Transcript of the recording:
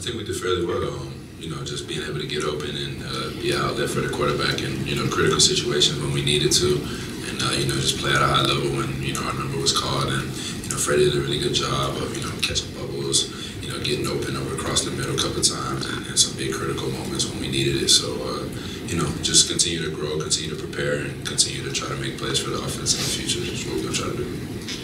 think we did fairly well. You know, just being able to get open and be out there for the quarterback in, you know, critical situations when we needed to, and you know, just play at a high level when, you know, our number was called. And you know, Freddie did a really good job of, you know, catching bubbles, you know, getting open over across the middle a couple of times, and some big critical moments when we needed it. So you know, just continue to grow, continue to prepare, and continue to try to make plays for the offense in the future is what we're gonna try to do.